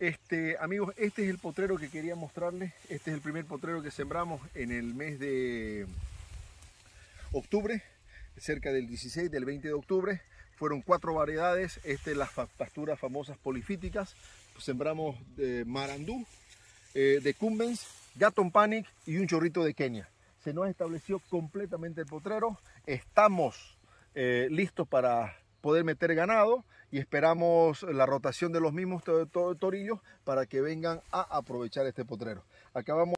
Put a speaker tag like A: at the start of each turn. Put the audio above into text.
A: Amigos, este es el potrero que quería mostrarles. Este es el primer potrero que sembramos en el mes de octubre, cerca del 16, del 20 de octubre. Fueron 4 variedades. Las pasturas famosas polifíticas. Sembramos de marandú, de cumbens, Gatton Panic y un chorrito de Kenia. Se nos estableció completamente el potrero. Estamos listos para poder meter ganado y esperamos la rotación de los mismos torillos para que vengan a aprovechar este potrero. Acabamos